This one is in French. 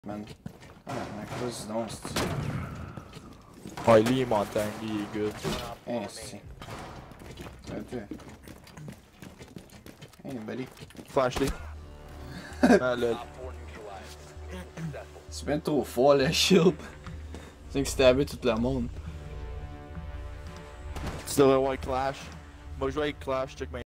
Man. Ah, vas-y donc, c'est... Ouais, lui, il est montagne, lui, il est good. Hein, c'est... Attends. Hein, buddy. Flash-les. Ah, lol. C'est bien trop fort, le shield. C'est que stabé tout le monde. Tu devrais voir Clash. Moi, je joue avec Clash, check ma